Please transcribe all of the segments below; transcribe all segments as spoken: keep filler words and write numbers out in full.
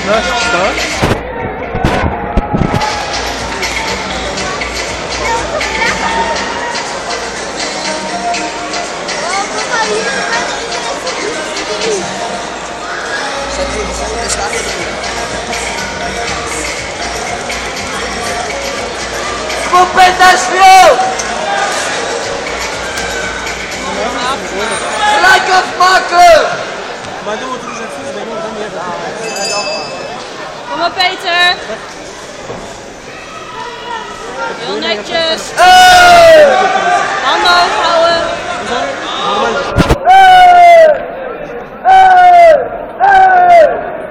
Nou, start. Competitie! Gelijk afmaken! Maar doe het er eens even voet bij, dan niet even. Kom maar Peter. Heel netjes. Hey! Handen hoog houden. Hey! Hey! Hey!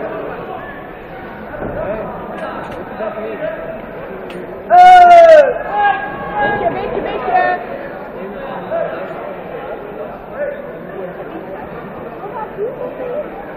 Hey! Beetje, beetje, beetje. Hey!